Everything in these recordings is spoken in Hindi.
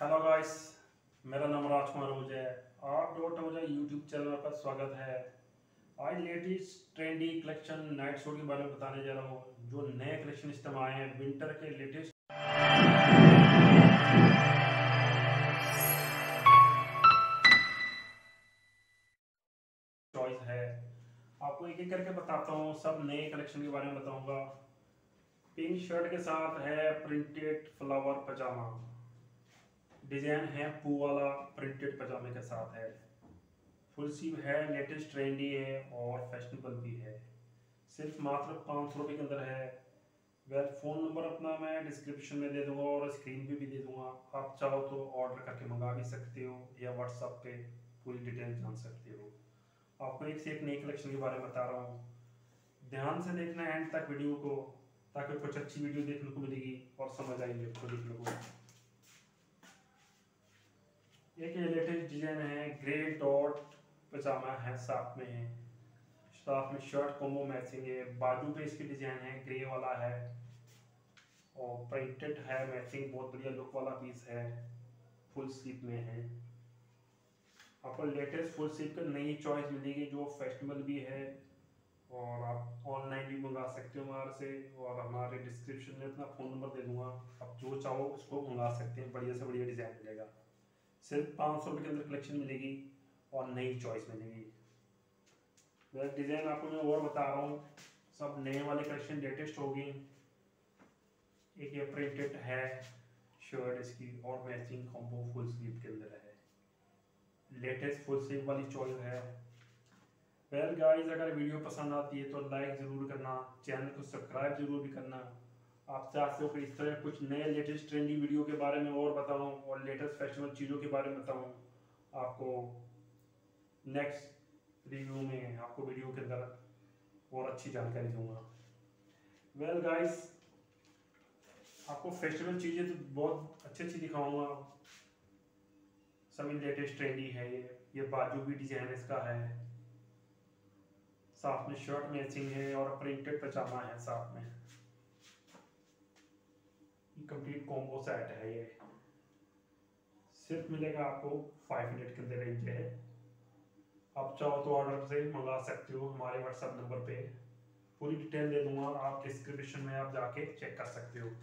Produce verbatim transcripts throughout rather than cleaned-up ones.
हेलो गाइस, मेरा नाम राजकुमार ओझा है। आप डॉट ओझा यूट्यूब चैनल पर स्वागत है। आज latest trendy collection night suit के बारे में बताने जा रहा हूँ। जो नए कलेक्शन इस टाइम आए हैं, विंटर के लेटेस्ट चॉइस है। आपको एक एक करके बताता हूँ, सब नए कलेक्शन के बारे में बताऊंगा। पिंक शर्ट के साथ है प्रिंटेड फ्लावर पजामा, डिजाइन है पू वाला, प्रिंटेड पजामे के साथ है। फुल स्लीव है, लेटेस्ट ट्रेंडी है और फैशनेबल भी है। सिर्फ मात्र पाँच सौ रुपये के अंदर है। वेल, फ़ोन नंबर अपना मैं डिस्क्रिप्शन में दे दूंगा और स्क्रीन पे भी दे दूंगा। आप चाहो तो ऑर्डर करके मंगा भी सकते हो या व्हाट्सएप पे पूरी डिटेल जान सकते हो। आपको एक से एक नई कलेक्शन के बारे में बता रहा हूँ। ध्यान से देखना एंड तक वीडियो को, ताकि कुछ अच्छी वीडियो देखने को मिलेगी और समझ आएगी आपको देखने को। एक ये लेटेस्ट डिजाइन है, ग्रे डॉट पजामा है, साथ में है, साथ में शर्ट कॉम्बो मैचिंग है। बाजू पे इसकी डिजाइन है, ग्रे वाला है और प्रिंटेड है मैचिंग। बहुत बढ़िया लुक वाला पीस है, फुल स्लीव में है। आपको लेटेस्ट फुल स्लीव का नई चॉइस मिलेगी जो फैशनेबल भी है और आप ऑनलाइन भी मंगा सकते हो हमारे से। और हमारे डिस्क्रिप्शन में अपना फ़ोन नंबर दे दूंगा, आप जो चाहो उसको मंगा सकते हैं। बढ़िया से बढ़िया डिज़ाइन मिलेगा। सिर्फ पाँच सौ रुपये के अंदर कलेक्शन मिलेगी और नई चॉइस मिलेगी। वह डिज़ाइन आपको मैं और बता रहा हूँ, सब नए वाले कलेक्शन लेटेस्ट होगी। एक ये प्रिंटेड है शर्ट इसकी और मैचिंग कॉम्बो फुल स्लीव के अंदर है। लेटेस्ट फुल स्लीव वाली चॉइस है। वेल गाइस, अगर वीडियो पसंद आती है तो लाइक ज़रूर करना, चैनल को सब्सक्राइब जरूर भी करना। आप चाहते हो कि इस तरह कुछ नए लेटेस्ट ट्रेंडी वीडियो के बारे में और बताऊं और लेटेस्ट फैशनेबल चीज़ों के बारे में बताऊं आपको। नेक्स्ट रिव्यू में आपको वीडियो के अंदर और अच्छी जानकारी दूंगा। वेल गाइस, आपको फेस्टिवल चीज़ें तो बहुत अच्छी अच्छी दिखाऊंगा। सभी लेटेस्ट ट्रेंडी है। ये ये बाजू भी डिजाइन इसका है, साथ में शर्ट मैचिंग है और प्रिंटेड पजामा है साथ में। कंप्लीट कॉम्बो सेट है। ये सिर्फ मिलेगा आपको फाइव हंड्रेड के अंदर रेंज है। आप चाहो तो ऑर्डर से मंगा सकते हो हमारे व्हाट्सएप नंबर पे। पूरी डिटेल दे दूंगा, आप डिस्क्रिप्शन में आप जाके चेक कर सकते हो।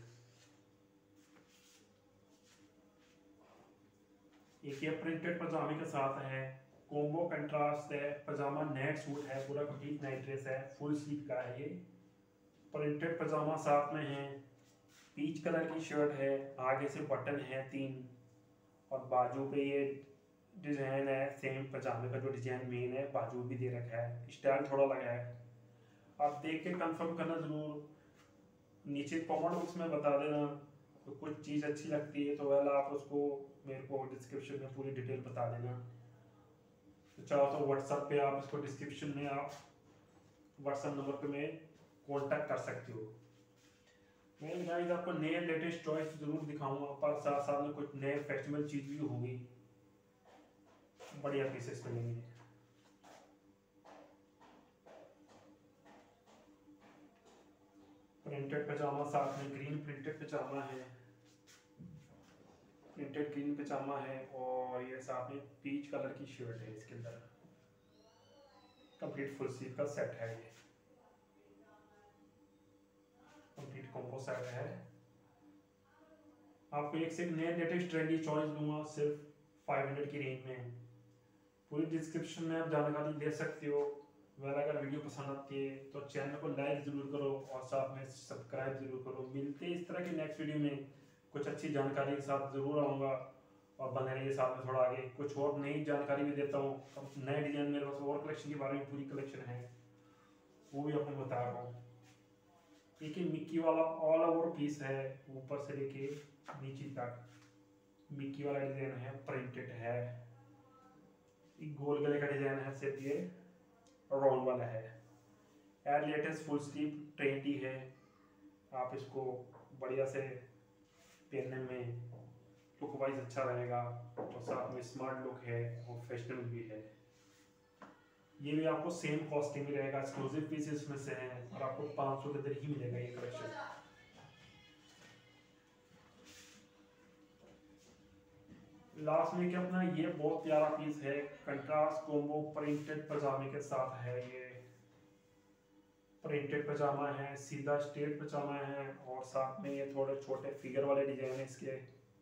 एक ये प्रिंटेड पजामे के साथ है, कॉम्बो कंट्रास्ट है। पजामा नेट सूट है, पूरा कंप्लीट नाइट ड्रेस है, फुल स्लीव का है। ये प्रिंटेड पजामा साथ में है। पीच कलर की शर्ट है, आगे से बटन है तीन और बाजू पे ये डिजाइन है सेम पजामे का। जो डिजाइन मेन है बाजू भी दे रखा है, स्टाइल थोड़ा लगा है। आप देख के कंफर्म करना जरूर, नीचे कमेंट बॉक्स में बता देना। तो कुछ चीज़ अच्छी लगती है तो वाला आप उसको मेरे को डिस्क्रिप्शन में पूरी डिटेल बता देना। तो चाहो तो व्हाट्सएप पे आप इसको डिस्क्रिप्शन में आप व्हाट्सएप नंबर पे मैं कांटेक्ट कर सकते हो। मैं गाइस आपको नए लेटेस्ट चॉइस जरूर दिखाऊंगा, पर साथ साथ में कुछ नए फेस्टिवल चीज़ भी होगी। बढ़िया पीसेस मिलेंगे। प्रिंटेड पजामा साथ में ग्रीन प्रिंटेड पजामा है, प्रिंटेड ग्रीन पजामा है और ये साथ में पीच कलर की शर्ट है। इसके अंदर कंप्लीट फुल स्लीव का सेट है। ये कंप्लीट कॉम्बो सेट है। आपको एक से एक नए लेटेस्ट ट्रेंडी चॉइस दूंगा सिर्फ फाइव हंड्रेड की रेंज में। पूरी डिस्क्रिप्शन में आप जानकारी ले सकते हो। वह अगर वीडियो पसंद आती है तो चैनल को लाइक ज़रूर करो और साथ में सब्सक्राइब जरूर करो। मिलते हैं इस तरह के नेक्स्ट वीडियो में, कुछ अच्छी जानकारी के साथ ज़रूर आऊँगा। और बने रहिए साथ में, थोड़ा आगे कुछ और नई जानकारी भी देता हूँ। नए डिजाइन मेरे पास और कलेक्शन के बारे में पूरी कलेक्शन है, वो भी आपको बता रहा हूँ। एक ही मिक्की वाला ऑल ओवर पीस है, ऊपर से लेके नीचे तक मिक्की वाला डिजाइन है, प्रिंटेड है। एक गोल गले का डिजाइन है, सिर्फ ये राउंड वाला है। यार लेटेस्ट फुल स्लीव ट्रेंडी है। आप इसको बढ़िया से पहनने में लुक वाइज अच्छा रहेगा और साथ में स्मार्ट लुक है और फैशनेबल भी है। ये भी आपको सेम कॉस्टिंग में रहेगा, एक्सक्लूसिव पीसेस में से है और आपको पाँच सौ के अंदर ही मिलेगा ये कलेक्शन। लास्ट में कि अपना ये बहुत प्यारा पीस है, कंट्रास्ट कॉम्बो प्रिंटेड पजामे के साथ है। ये प्रिंटेड पजामा है, सीधा स्ट्रेट पजामा है और साथ में ये थोड़े छोटे फिगर वाले डिजाइन है इसके।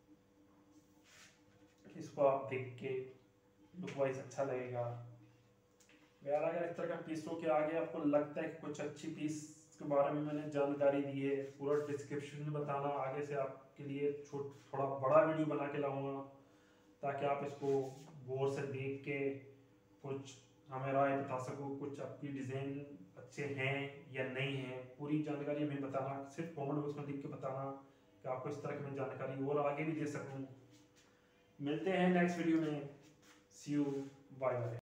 इसको आप देख के लुक वाइज अच्छा लगेगा। यार अगर इस तरह का पीसों के आगे आपको लगता है कि कुछ अच्छी पीस के बारे में मैंने जानकारी दी है, पूरा डिस्क्रिप्शन में बताना, आगे से आपके लिए थोड़ा बड़ा वीडियो बना के लाऊंगा ताकि आप इसको गौर से देख के कुछ हमें राय बता सको, कुछ आपकी डिज़ाइन अच्छे हैं या नहीं हैं। पूरी जानकारी हमें बताना, सिर्फ कमेंट बॉक्स में लिख के बताना कि आपको इस तरह की मैं जानकारी और आगे भी दे सकूँ। मिलते हैं नेक्स्ट वीडियो में। See you, bye bye.